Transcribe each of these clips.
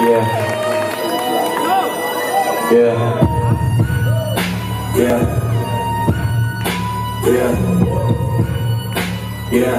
Yeah. Yeah. Yeah. Yeah. Yeah.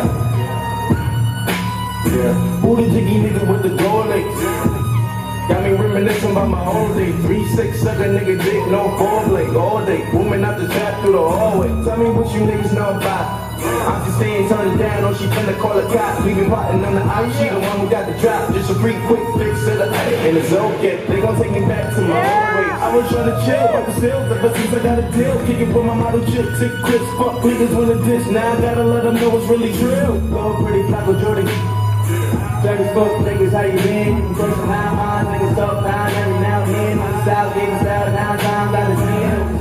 Yeah. Booty jiggy nigga with the gold legs. Got me reminiscing about my old day. 3-6 suck a nigga dick, no foreplay all day. Woman out the trap through the hallway. Tell me what you niggas know about. I'm just saying, turn it down, or she finna call a cop. We been plotting on the ice, she the one who got the drop. Just a free quick fix to the and it's okay. They gon' take me back to my old way. I was trying to chill, but the sales ever since I got a deal. Kicking with my model chick, tick Chris, fuck niggas wanna dish. Now I gotta let them know it's really true. Little pretty Flacco Jordan. Dirty fuck niggas, how you been? You close to 9 miles, niggas talk 9 every now and then. On the south, getting style 9 times out of 10.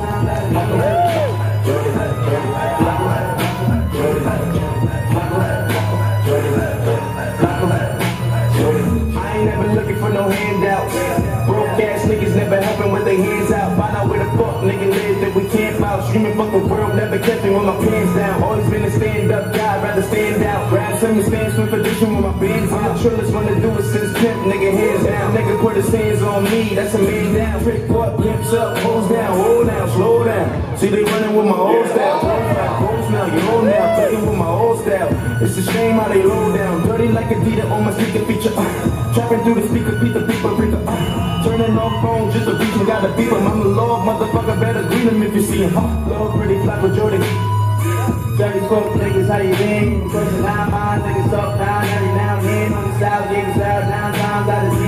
I ain't never looking for no handouts. Broke ass niggas never helping with their hands out. Find out where the fuck nigga live that we camp out. Screaming fuck the world, never catch me with my pants down. Always been a stand up guy, rather stand out. Grab some and stand swim position with my bands out. Trillers wanna do it since pimp, nigga hands down. Nigga put his hands on me, that's a man down. Trick what, pimps up, hoes down, hold down, slow down. See they running with my old style. Hoes now, you old now, playing with my old style. It's a shame how they low down. Dirty like Adidas on my sneaker feature. Trapping through the speaker, beat the people, breathe. Turning off phone just to reach and gotta beat him. I'm the Lord, motherfucker, better greet him if you see him. Little pretty Flacco Jordan. Dirty fuck niggas, how you been? Close to 9 miles, niggas talk 9 every now and then. On the south, getting style 9 times out of 10.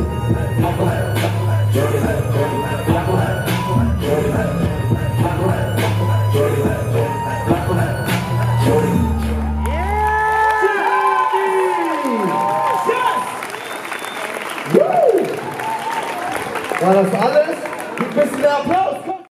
Jordan, Flacco, Jordan, Flacco, Jordan, Flacco, Jordan. War das alles? Ein bisschen Applaus!